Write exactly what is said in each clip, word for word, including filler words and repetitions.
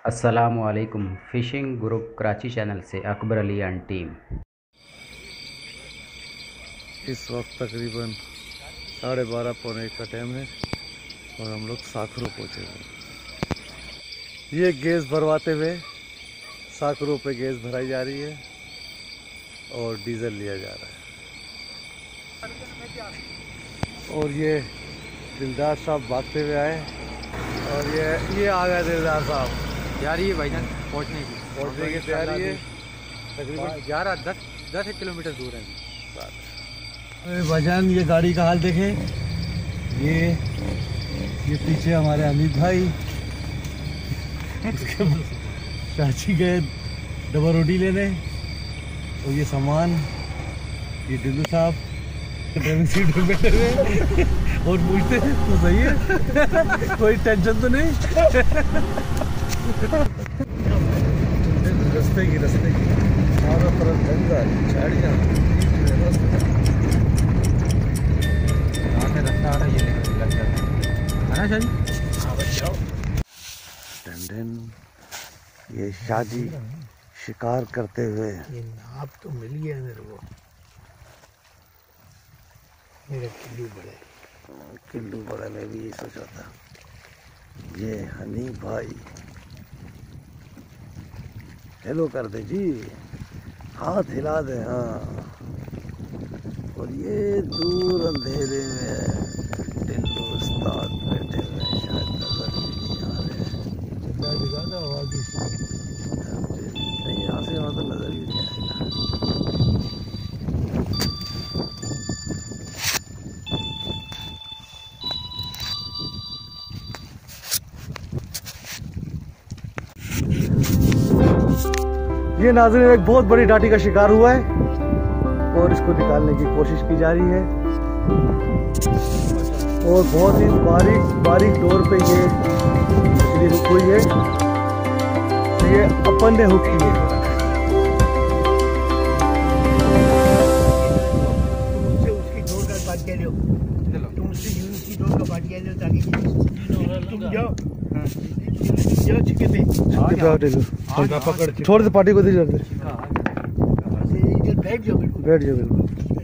अस्सलामुअलैकुम। Phishing group Karachi channel से Akbar Ali and team. इस वक्त तकरीबन साढ़े बारह पौने एक का टाइम है और हम लोग साखरों पहुँचे हुए हैं। ये गैस भरवाते हुए साखरों पे गैस भराई जा रही है और डीजल लिया जा रहा है। और ये दिलदार साहब भागते हुए आए और ये ये आ गए दिलदार साहब। यार ये भाईजान पहुंचने की पहुंचने की तैयारी है। तकरीबन ग्यारह दस दस एक किलोमीटर दूर है। अरे भाईजान ये गाड़ी का हाल देखें। ये ये पीछे हमारे अमित भाई उसके चाची गए डबल रोटी लेने और ये सामान ये डिल्लू साहब ड्राइविंग सीट पे बैठे हुए और पूछते तो सही है कोई टेंशन तो नहीं। रस्ते की रस्ते की चारों तरफ जंगल झाड़ियाँ रास्ता आ रहा है ये लग जाता है ना शादी। टंडन ये शादी शिकार करते हुए ये नाप तो मिल गया मेरे को। मेरा किल्लू बड़ा है। किल्लू बड़ा मैं भी यही सोचा था। ये हनी भाई हेलो कर दे जी हाथ हिला दे। हाँ और ये दूर अंधेरे में टिल्लू उस्ताद बैठे हुए हैं, शायद नजर नहीं आ रहे हैं। आवाज नहीं यहाँ से वहाँ तो नजर ही नहीं आएगा। ये नाज़रीन एक बहुत बड़ी डाटी का शिकार हुआ है और इसको निकालने की कोशिश की जा रही है और बहुत ही बारीक बारीक डोर पे ये मछली हुक हुई है। तो ये अपन ने हुक की है। तुमसे उसकी डोर का बात कह लो। तुम उससे उसकी डोर का बात कह लो ताकि तुम जाओ जाओ छिके पे छोड़ दे पार्टी को दे दे बैठ जाओ बिल्कुल बैठ जाओ बिल्कुल।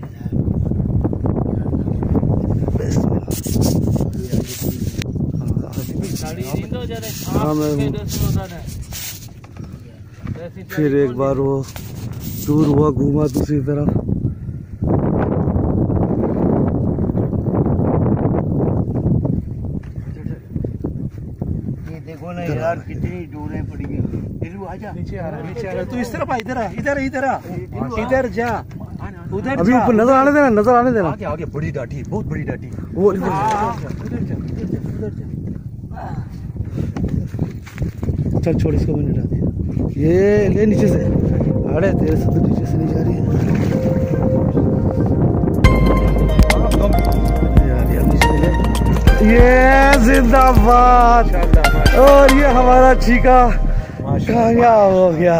हाँ मैं फिर एक बार वो दूर हुआ घूमा दूसरी तरफ। ये देखो ना यार कितनी डोरें पड़ी हैं। दिलू आजा नीचे आ रहा नीचे आ रहा तू इस तरफ आ इधर आ इधर इधर आ इधर जा उधर अभी ऊपर नजर आने देना नजर आने देना। आगे आगे बड़ी डाटी बहुत बड़ी डाटी वो उधर जा उधर जा उधर जा। चल छोड़ इसको मैंने हटा दिया। ये ले नीचे से अरे तेरे से तो नीचे से नहीं जा रही है। ये जिंदाबाद और ये हमारा चीका कामयाब हो गया।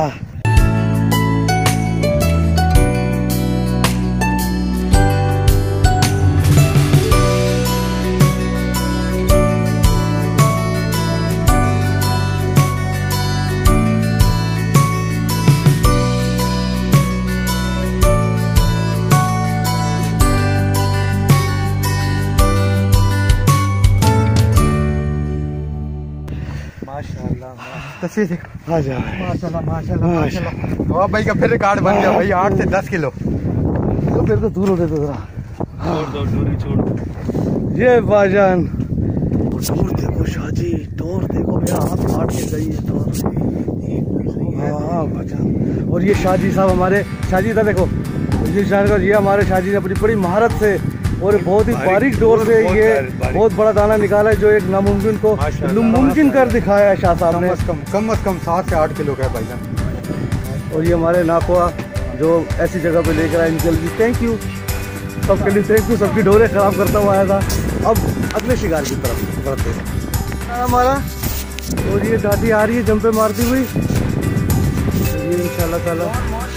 तस्वीर देखो। आ जा माशाल्लाह माशाल्लाह माशाल्लाह। वाह भाई का फिर रिकॉर्ड बन गया भाई आठ से दस किलो। तो मेरे को दूर होने दो जरा। छोड़ दो डोरी छोड़ दो। ये भाईजान डोर देखो शाजी डोर देखो मेरा हाथ काट के गई है डोर। हाँ भाईजान और ये शाजी साहब हमारे शाजी इधर देखो ये हमारे शाजी ने अपनी बड़ी महारत से और बहुत ही बारीक डोर से ये बहुत बड़ा दाना निकाला है जो एक नामुमकिन को मुमकिन कर दिखाया है शाह साहब ने। कम कम अज कम सात से आठ किलो का है भाईजान। और ये हमारे नाखवा जो ऐसी जगह पे लेकर आए इनके लिए थैंक यू सबके लिए थैंक यू। सबकी डोरें खराब करता हुआ आया था। अब अगले शिकार की तरफ बढ़ते हैं हमारा और ये डाटी आ रही है जंपे मारती हुई ये इंशाल्लाह ताला।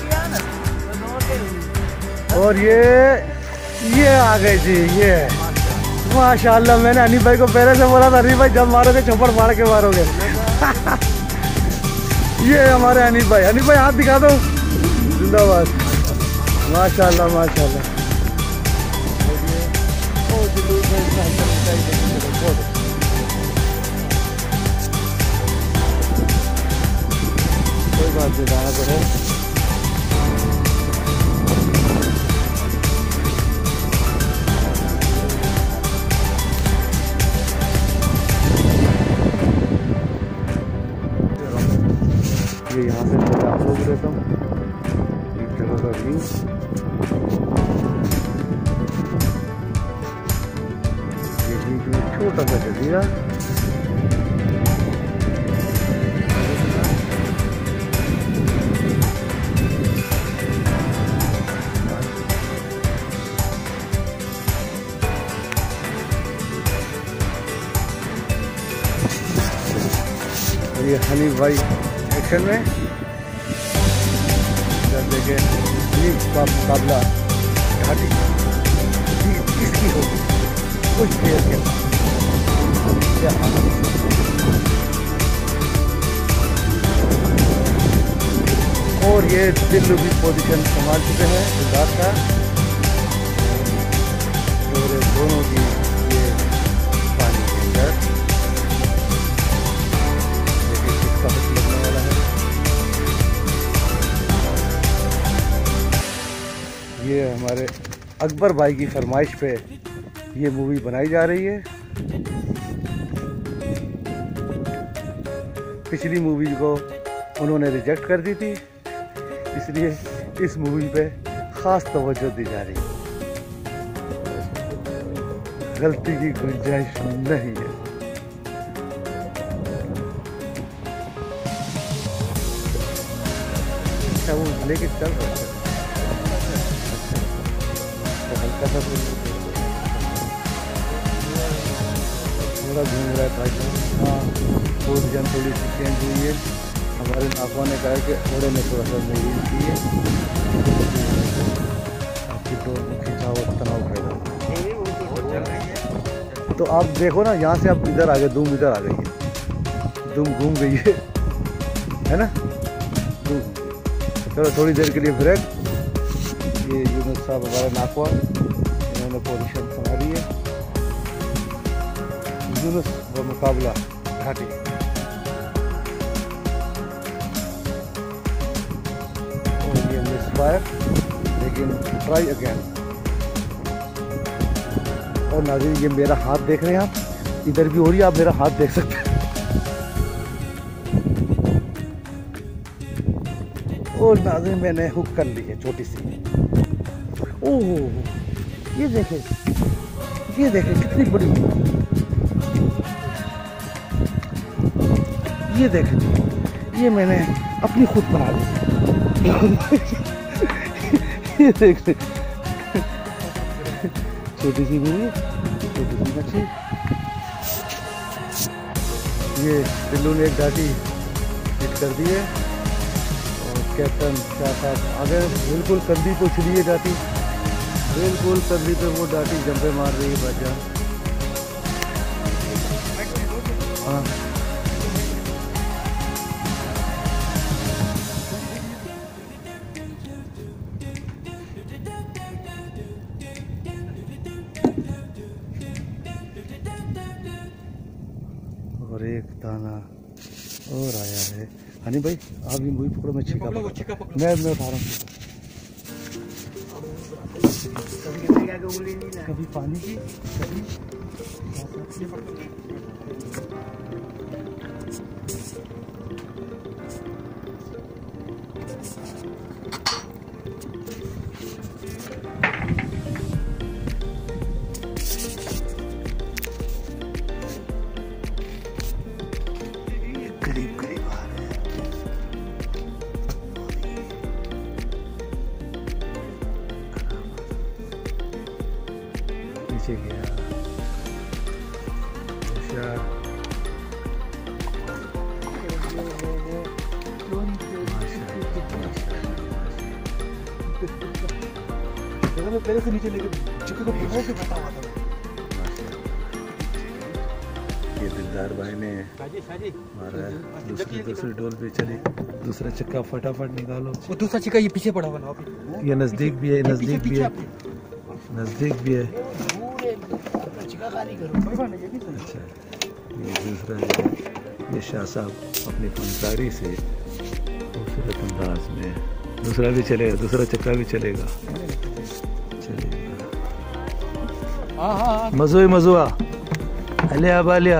और ये ये आ गए जी ये माशाल्लाह। मैंने अनिल भाई को पहले से बोला था अनिल भाई जब मारोगे चौपड़ मार के मारोगे। ये हमारे हनीफ भाई, हनीफ भाई हाथ दिखा दो, जिंदाबाद, माशाल्लाह माशाल्लाह। कोई बात नहीं, जाना तो है। ये यहाँ से मैं आप लोग रहता हूँ, एक जगह का व्यू। ये बीच में छोटा सा जजीरा, और ये हनीफ भाई एक्शन में। जब देखे हनीफ का मुकाबला घाटी किसकी होगी, कुछ देर के और ये दिल्लू की पोजीशन संभाल चुके हैं गुजरात का, और दोनों की ये पानी के अंदर देखिए किसका कुछ लगने वाला है। ये हमारे अकबर भाई की फरमाइश पे ये मूवी बनाई जा रही है। पिछली मूवी को उन्होंने रिजेक्ट कर दी थी, इसलिए इस मूवी पे खास तवज्जो दी जा रही है। गलती की गुंजाइश नहीं है। अच्छा वो लेके चल रहा है, तो हल्का सा थोड़ा घूम रहा है भाई। हाँ पोजीशन थोड़ी सी चेंज हुई है। हमारे नाखवा ने कहा कि घोड़े ने थोड़ा सा मूवी की है, आपकी तो खिंचाव तनाव पैदा। तो आप देखो ना, यहाँ से आप इधर आ गए, धूम इधर आ गई है, धूम घूम गई है, है ना धूम। चलो थोड़ी देर के लिए ब्रेक। ये यूनुस साहब हमारे नाखवा, इन्होंने पोजीशन संभाली है। यूनुस व मुकाबला घाटी। और ये मिसफायर, लेकिन ट्राई अगेन। और नाज़रीन ये मेरा हाथ देख रहे हैं आप, इधर भी हो रही है, आप मेरा हाथ देख सकते हैं। और नाज़रीन मैंने हुक कर ली है छोटी सी। ओह ये देखें, ये देखें कितनी बड़ी, ये देखें, ये मैंने अपनी खुद बना ली। ये देखें छोटी सी मूवी, छोटी सी मच्छी। ये दिल्लू ने एक घाटी हिट कर दी है, और कैप्टन शाह साहब आगे बिल्कुल कंधी को छिड़ी है घाटी, बिल्कुल कंधी पे वो घाटी जंपे मार रही है भाईजान। हाँ और एक दाना और आया है। हनी भाई आप भी मूवी पकड़ो, मैं छिका पकड़ो, मैं मैं उठा रहा हूँ। कभी पानी की, कभी करीब करीब आ रहे हैं। नीचे गया पहले से नीचे लेके चिकन को भिगो के बता हुआ था। ये सरदार भाई ने मारा है। दूसरी दूसरी डोल पे चली, दूसरा चक्का फटाफट निकालो। वो दूसरा चिक्का ये पीछे पड़ा हुआ ना। ये नजदीक भी है, नजदीक भी है, नजदीक भी है। अच्छा, ये दूसरा जो है, ये शाह साहब अपनी फनकारी से खूबसूरत अंदाज में, दूसरा भी चलेगा, दूसरा चक्का भी चलेगा, चलेगा। मजो ही मजुआ अलिया बालिया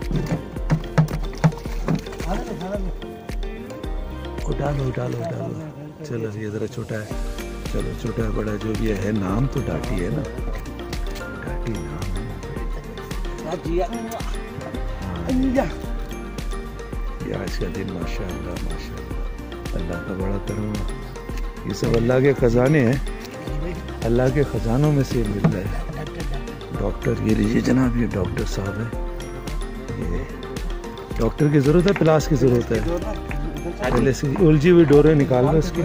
उठा लो उठा लो उठा लो। चलो ये जरा छोटा है, चलो छोटा है बड़ा जो भी है, नाम तो डाटी है ना, डाटी नाम है। ये आज का दिन माशाअल्लाह माशाअल्लाह अल्लाह का बड़ा करम। ये सब अल्लाह के खजाने हैं, अल्लाह के खजानों में से मिल रहा है। डॉक्टर ये लीजिए जनाब, ये डॉक्टर साहब है। ये डॉक्टर की ज़रूरत है, प्लास की ज़रूरत है। पहले से उलझी हुई डोरे निकाल लो इसकी।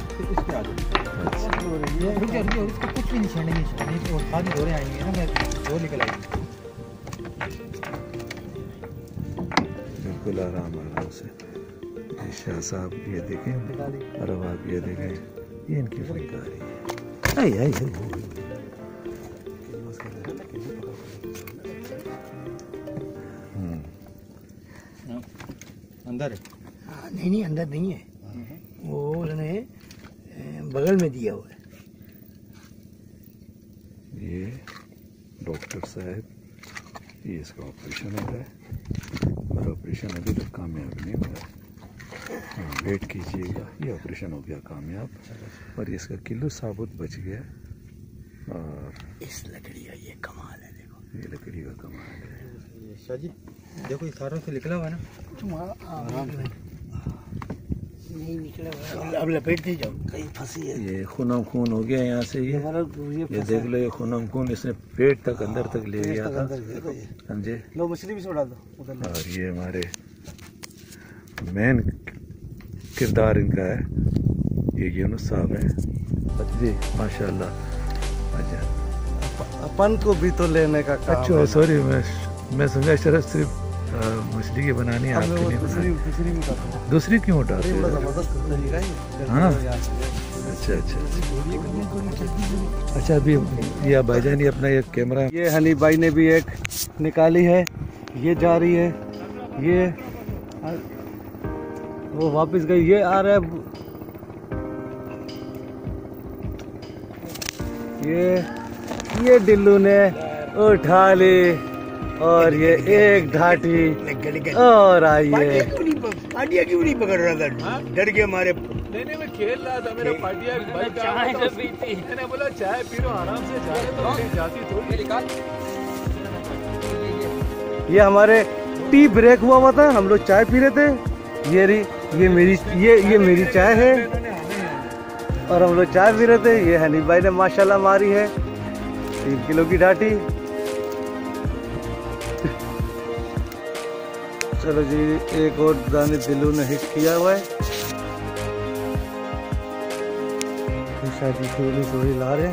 बिल्कुल आराम आराम से। शाह साहब ये देखें, और अब आप ये देखें, ये इनकी फनकारी है। आई आई आई अंदर है? हाँ, नहीं नहीं अंदर नहीं है, वो उन्होंने बगल में दिया हुआ है। ये डॉक्टर साहब, ये इसका ऑपरेशन हो रहा है, और ऑपरेशन अभी तक कामयाब नहीं हुआ है। वेट कीजिएगा, ये ऑपरेशन हो गया कामयाब, और इसका किलो साबुत बच गया। और इस लकड़ी का ये कमाल है, देखो ये लकड़ी का कमाल है। शाह जी देखो ये सारों से निकला हुआ है ना। नहीं निकला हुआ, अब लपेट दे जाओ, कहीं फंसी है। ये खून खून हो गया यहाँ से। ये ये देख लो, ये खून खून इसने पेट तक अंदर तक ले गया था। समझे? लो मछली भी छोड़ा दो उधर। और ये हमारे मेन किरदार इनका है, ये यूनुस साहब है जी, माशाल्लाह। अच्छा, अपन को भी तो लेने का काम अच्छा सॉरी, मैं मैं समझा शरफ सिर्फ मछली की बनानी है, आपके लिए बनानी। दूसरी भी करते हैं, दूसरी क्यों उठाते हैं? बड़ा जबरदस्त तरीका है। हाँ अच्छा अच्छा अच्छा। अभी ये भाईजान ये अपना ये कैमरा, ये हनी भाई ने भी एक निकाली है, ये जा रही है, ये वो वापस गई, ये आ रहा है, ये ये डिल्लू ने उठा ली, और ये एक ढाटी और आई है। पाटिया क्यों नहीं पकड़ रहा था? डर के मारे। नहीं नहीं मैं खेल रहा था, मेरा पाटिया भाई चाय जब पी थी, मैंने बोला चाय पी लो आराम से, चाय तो जाती थोड़ी निकाल। ये हमारे टी ब्रेक हुआ हुआ था, हम लोग चाय पी रहे थे। ये रही, ये मेरी ये ये मेरी चाय है, और हम लोग चाय पी रहे थे। ये हनी भाई ने माशाल्लाह मारी है तीन किलो की ढाटी। चलो जी, एक और दाने दिलू ने हिट किया हुआ है। शादी थोड़ी थोड़ी ला रहे हैं,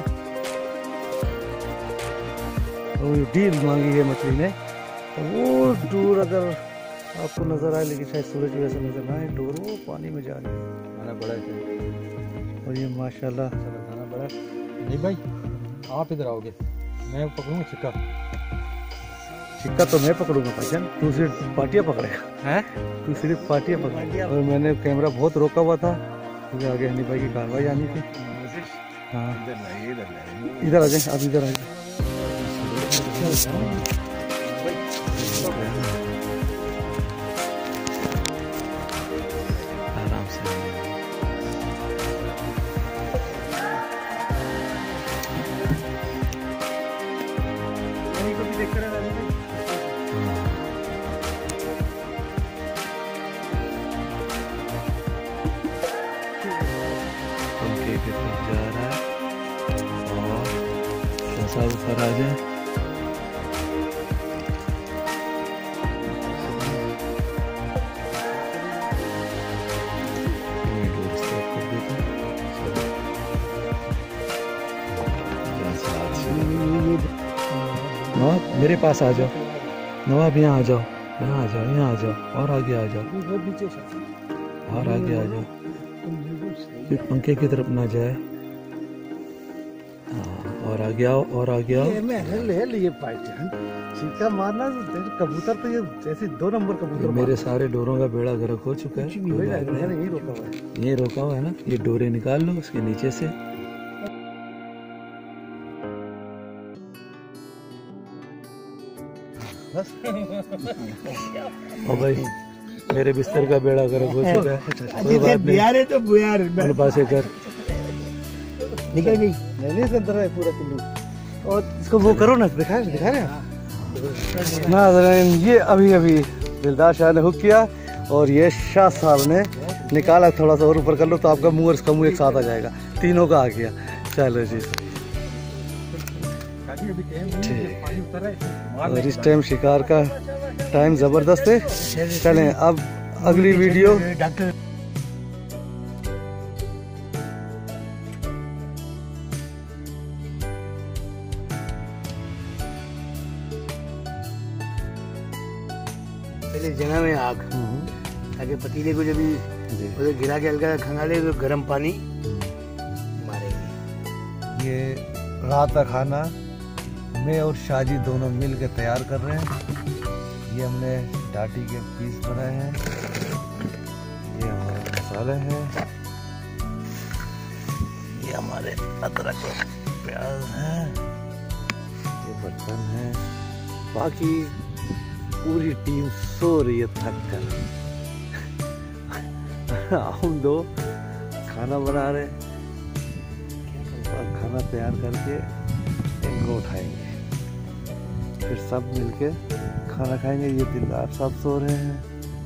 और डील मांगी है मछली ने। वो दूर अगर आपको नजर आए, लेकिन शायद सूरज की वजह से नजर ना आए, डोर वो पानी में जा रही है। खाना बड़ा है, और ये माशाल्लाह खाना बड़ा। नहीं भाई आप इधर आओगे, मैं पकड़ूंगा चिक्का। सिक्का तो मैं पकड़ूंगा भाईजान, तू सिर्फ पाटिया पकड़ेगा। हैं? तू सिर्फ पाटिया पकड़ेगा। और मैंने कैमरा बहुत रोका हुआ था, क्योंकि आगे हनी भाई की कार्रवाई आनी थी। हाँ इधर आ जाए, आप इधर आ जाए। आराम से के तरफ जा रहा है, और कैसा ऊपर आ जाए। नवाब मेरे पास आ जाओ, नवाब यहाँ आ जाओ। यहाँ आ जाओ, यहाँ आ जाओ, और आगे आ जाओ, और आगे आ जाओ, फिर पंखे की तरफ ना जाए। हाँ, और आगे आओ, और आगे आओ। ये मैं हेल हेल ये पाइथन सीखा मारना तो कबूतर तो ये जैसे दो नंबर कबूतर मेरे सारे डोरों का बेड़ा गर्क हो चुका है। यही रोका हुआ है। ये रोका हुआ है ना, ये डोरे निकाल लो उसके नीचे से। बस और भाई मेरे बिस्तर का बेड़ा गर्क हो चुका है। कोई बात नहीं, बुयार है तो बुयार मेरे पास कर निकल गई। नहीं नहीं इसके अंदर है पूरा किलो। और इसको वो करो ना, दिखा दिखा रहे नाज़रीन, ये अभी अभी दिलदार शाह ने हुक किया और ये शाह साहब ने निकाला। थोड़ा सा और ऊपर कर लो तो आपका मुंह और इसका मुंह एक साथ आ जाएगा। तीनों का आ गया। चलो जी, और इस टाइम शिकार का टाइम ज़बरदस्त है। चलें अब अगली वीडियो। डॉक्टर पहले जना में आग ताकि पतीले को जब उधर गिरा के हल्का खंगाले तो गर्म पानी मारेंगे। ये रात का खाना मैं और शाहजी दोनों मिल के तैयार कर रहे हैं। ये हमने डाटी के पीस बनाए हैं। ये हमारे मसाले हैं। ये हमारे अदरक और प्याज हैं। ये बर्तन है। बाकी पूरी टीम सो रही है थक कर। हम दो खाना बना रहे और खाना तैयार करके इनको उठाएंगे, फिर सब मिलके खाना खाएंगे। ये दिलदार साहब सो रहे हैं।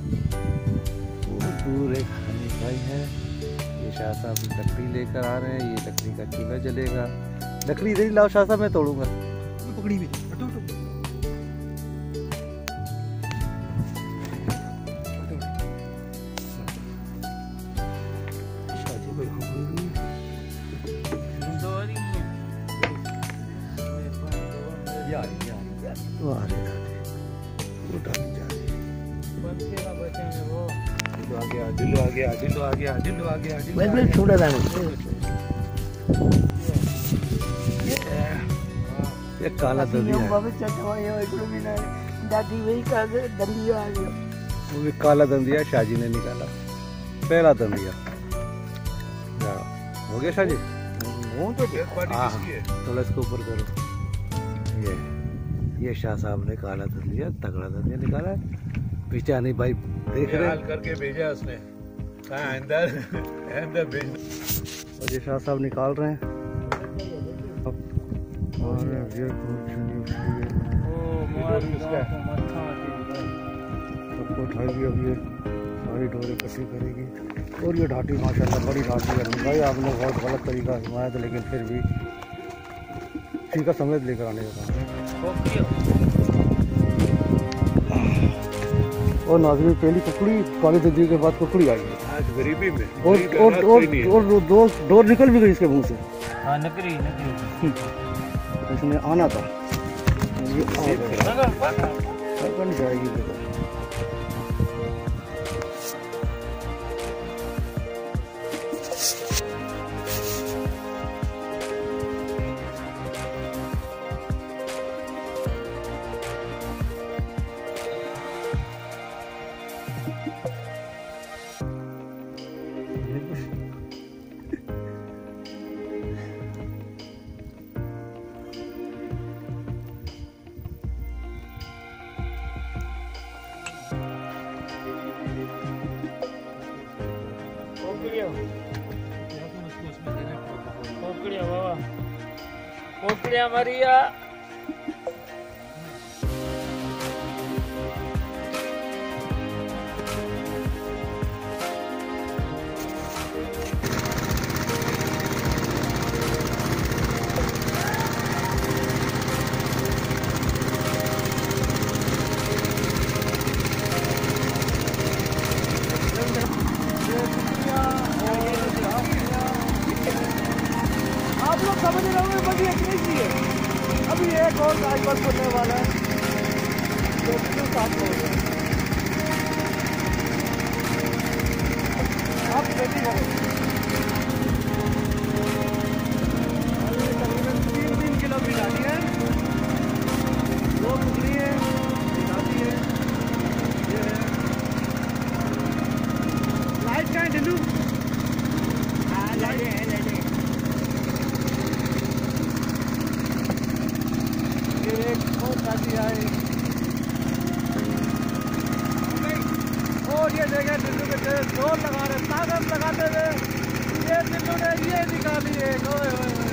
वो दूर एक हनी भाई है। ये शाह साहब लकड़ी लेकर आ रहे हैं। ये लकड़ी का चूल्हा जलेगा। लकड़ी इधर ही लाओ शाह साहब, मैं तोड़ूंगा। पकड़ी भी दिल्लो आ गया, दिल्लो आ गया, दिल्लो आ गया, दिल्लो आ गया। छोटा था ये काला दलिया है। वो भी काला दंदिया शाहजी ने निकाला। पहला दंदिया हो गया शाहजी। हाँ, थोड़ा इसको ऊपर करो। ये ये शाह साहब ने काला दंदिया, तगड़ा दंदिया निकाला है। पीछे आनी भाई देख रहे हैं। करके भेजा उसने, अंदर अंदर भेज। और ये शाह साहब निकाल रहे हैं। और ये सबको उठाएगी। अब ये सारी डोरे इकट्ठी करेगी। और ये ढाटी माशाल्लाह बड़ी ढाटी है भाई। आपने बहुत गलत तरीका आजमाया था, लेकिन फिर भी ठीक समेत लेकर आने का काम। और नाज़रीन पहली कुकड़ी काली दंदी के बाद कुकड़ी आई है आज गरीबी में। और और और और दो डोर निकल भी गई इसके मुंह से। हाँ नकली नकली इसने आना था। ये बन जाएगी बेटा। पोकड़िया बाबा, पोकड़िया मरिया। आप लोग समझ रहे होंगे बस ये इतनी सी है। अभी एक और गाय बस होने वाला है। तो साथ हो गया। तकरीबन तीन तीन किलो की डाली है, दो टुकड़ी है, डाली है, ये है लाइट का है ढिल्लू। हाँ लाइट है, लाइट है। ये एक और काटी है, और ये देखे ढिल्लू के तेरे जोर लगा रहे, ताकत लगाते हुए ये ढिल्लू ने ये निकाली है। ओए ओए ओए,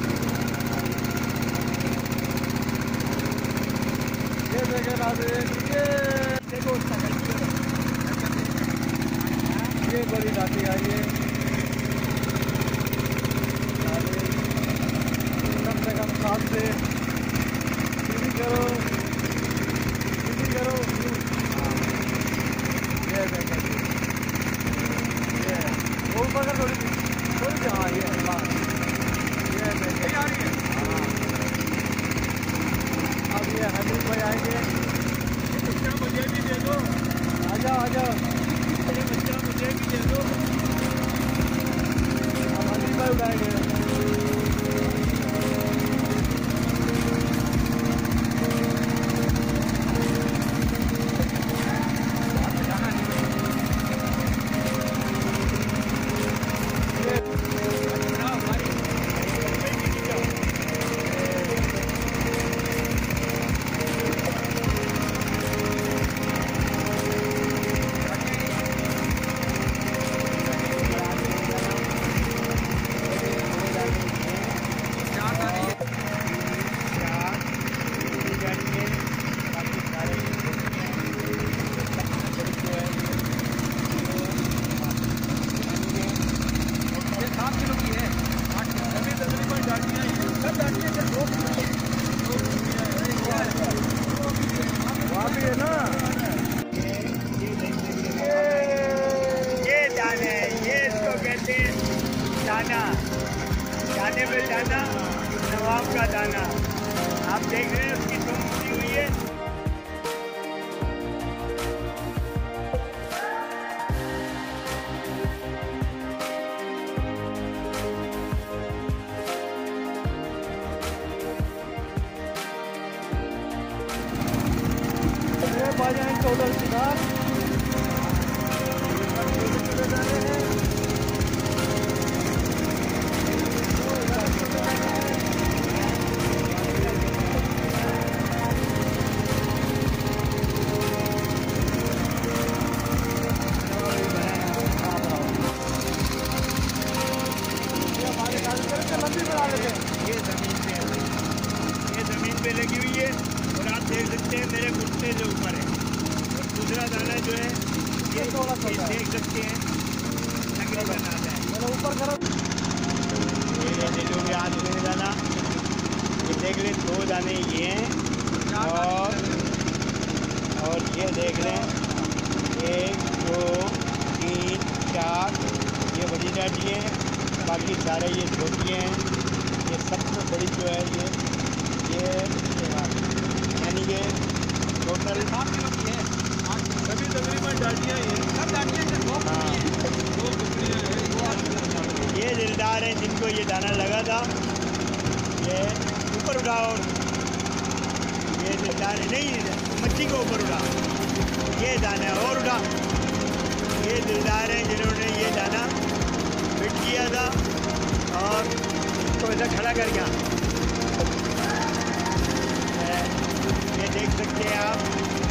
ये देखे नाज़रीन, ये देखो ये बड़ी नाटी आई है, कम से कम सात से सीधी करो, सीधी करो। ये देखें, ये वो ऊपर कर थोड़ी थोड़ी सी, हाँ ये हाँ ये देखें, हाँ अब ये हनीफ भाई आएंगे। बच्चा मुझे भी दे दो, आ जाओ आ जाओ, ये बच्चा मुझे भी दे दो। अब हनीफ भाई उठाएंगे। दाना, दाने में दाना, नवाब का दाना। आप देख रहे हैं उसकी दुम उठी हुई है। बाजाएं टोटल शिकार ये जमीन पे ये जमीन पे लगी हुई है और आप देख सकते हैं मेरे घुटने के ऊपर है। और दूसरा दाना जो है ये देख सकते हैं तकरीबन आता है ऊपर करो। ये जो भी हाथ में दाना ये देख लें, दो दाने ये हैं और और ये देख लें एक दो तीन चार, ये बड़ी डाटी है, बाकी सारे ये छोटी हैं। ये सबसे बड़ी जो है ये ये यानी कि टोटल सभी तकरीबन डाटियाँ हाँ ये दिलदार हैं जिनको ये दाना लगा था। ये ऊपर उठाओ, ये दिलदार है नहीं मच्छी को ऊपर उठा, ये दाना और उठा। ये दिलदार हैं जिन्होंने ये दाना फिट किया था और इसको ऐसा खड़ा कर गया। ये देख सकते हैं आप,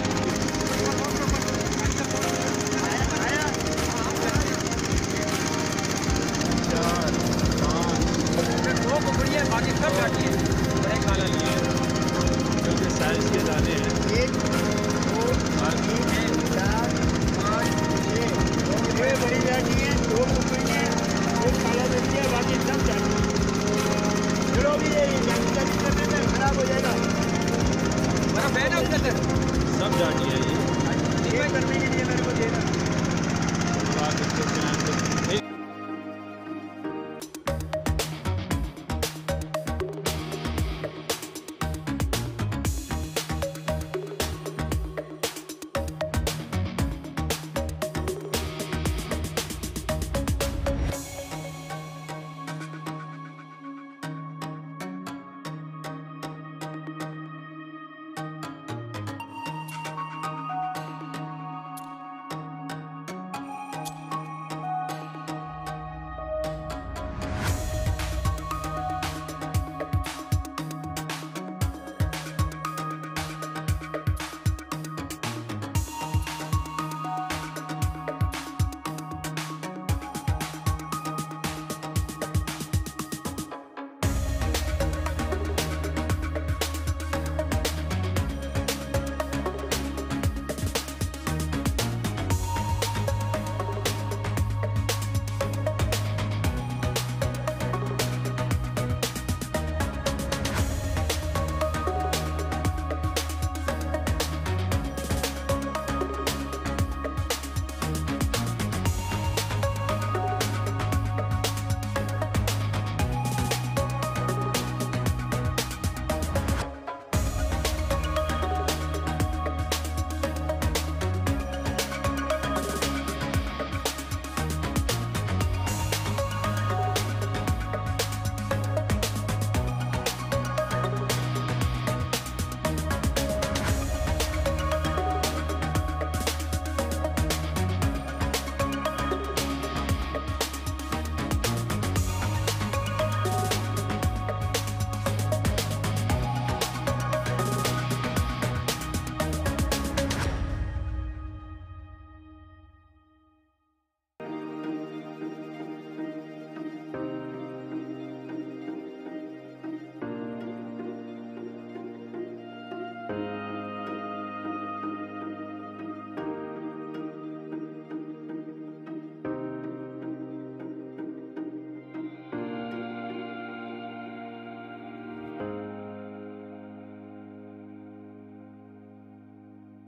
दो कुकड़ियाँ बाकी सब डाटी है, बड़े काला लिए क्योंकि साइज के दाने हैं। एक दो तीन चार पाँच छः, ये बड़ी डाटी है, दो कुकड़ी है, एक काला दस्ती है, बाकी सब डाटी है। चलो भी ये करने में खराब हो जाएगा, बड़ा बैन है उसके अंदर, सब डाटी है। ये करने के लिए मेरे को देना